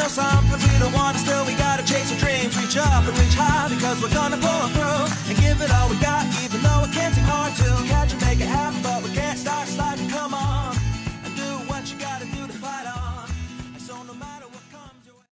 know sometimes we don't want to, still we gotta chase our dreams. Reach up and reach high because we're gonna pull through and give it all we got.